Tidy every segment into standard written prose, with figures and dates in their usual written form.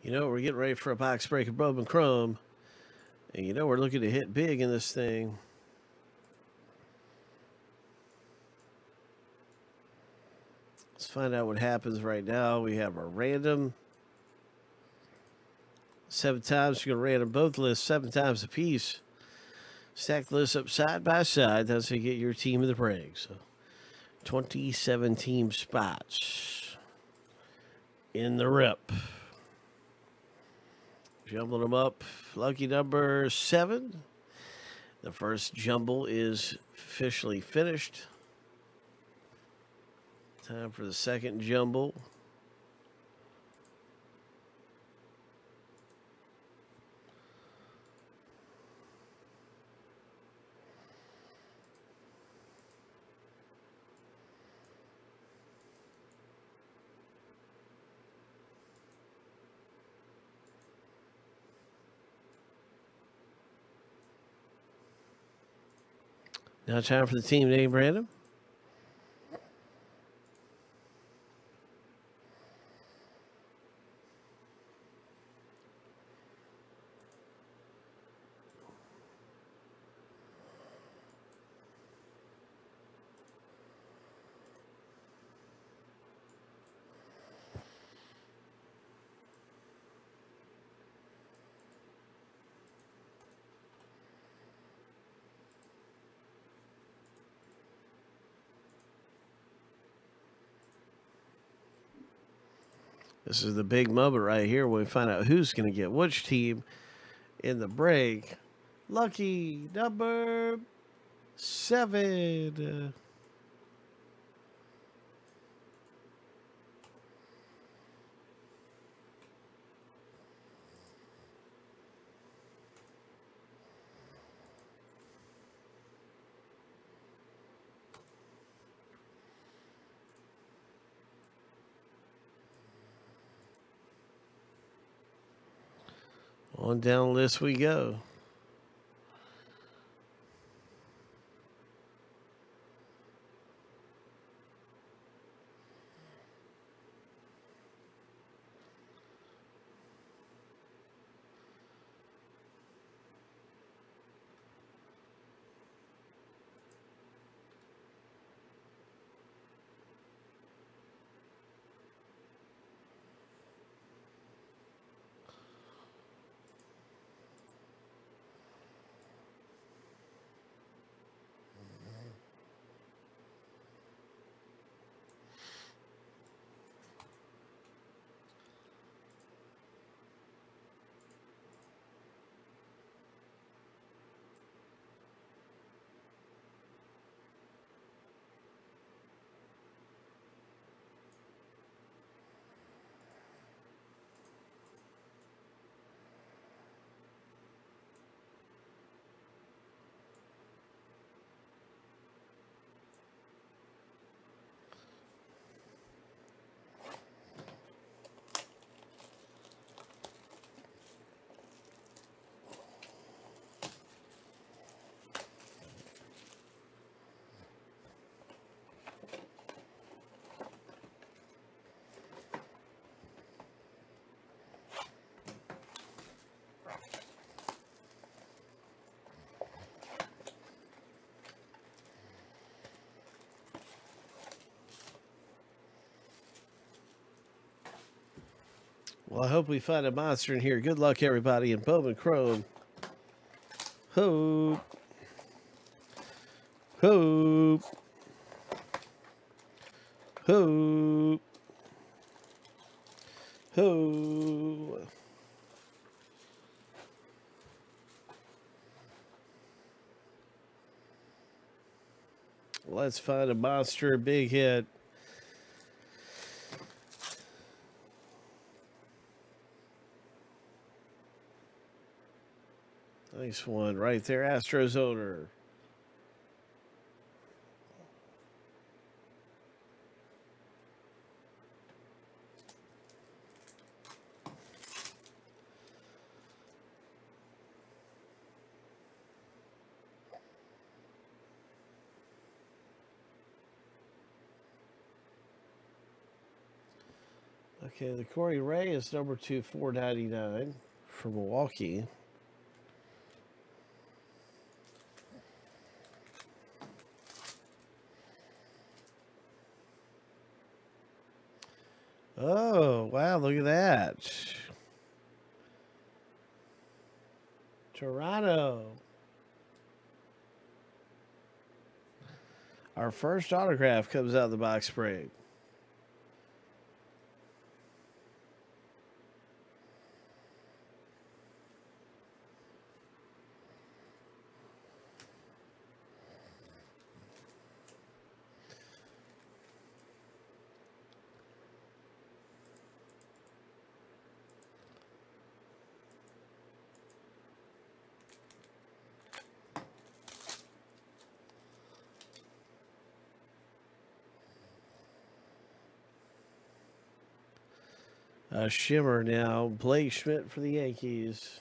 You know, we're getting ready for a box break of Bowman Chrome. And you know, we're looking to hit big in this thing. Let's find out what happens right now. We have a random 7 times. You're going to random both lists 7 times a piece. Stack the lists up side by side. That's how you get your team of the break. So 27 team spots in the rip. Jumbling them up. Lucky number 7. The first jumble is officially finished. Time for the second jumble. Now time for the team name random. This is the big moment right here when we find out who's going to get which team in the break. Lucky number 7. On down the list we go. Well, I hope we find a monster in here. Good luck, everybody, in Bowman Chrome. Hope. Hope. Hope. Hope. Let's find a monster, big hit. Nice one right there, Astros owner. Okay, the Corey Ray is number 2, 499 for Milwaukee. Oh, wow, look at that. Toronto. Our first autograph comes out of the box break. Shimmer now. Blake Schmidt for the Yankees.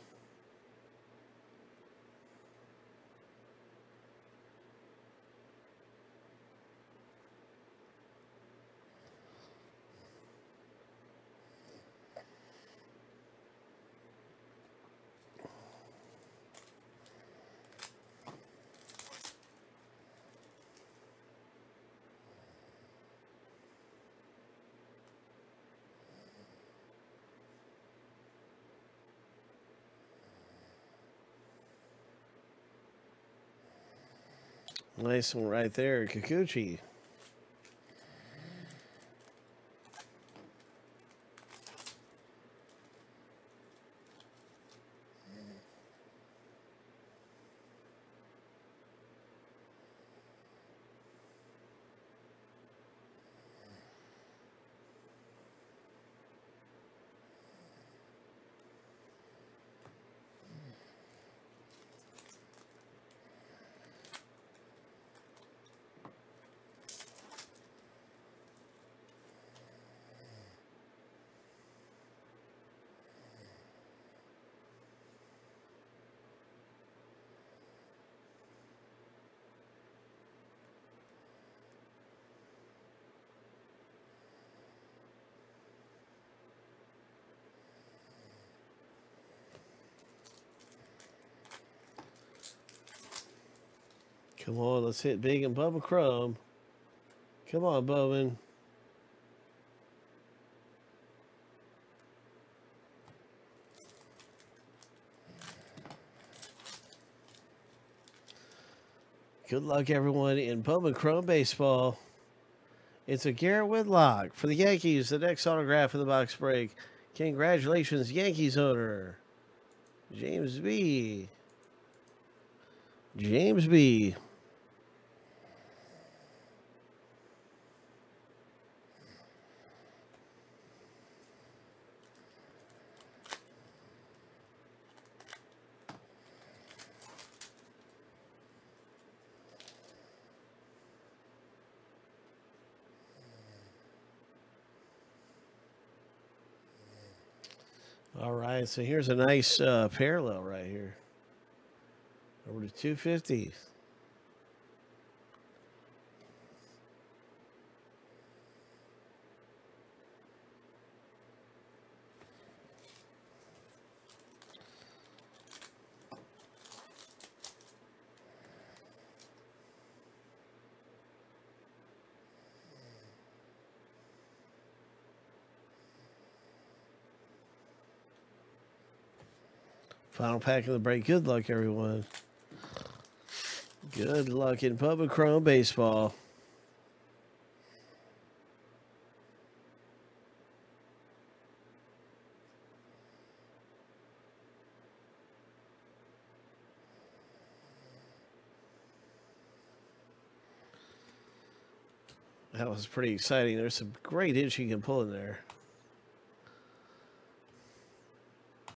Nice one right there, Kikuchi. Come on, let's hit big and Bubba Chrome. Come on, Bowman. Good luck, everyone, in Bowman Chrome Baseball. It's a Garrett Whitlock for the Yankees. The next autograph in the box break. Congratulations, Yankees owner. James B. James B. All right, so here's a nice parallel right here. Over to 250. Final pack of the break. Good luck, everyone. Good luck in Bubba Chrome Baseball. That was pretty exciting. There's some great hits you can pull in there.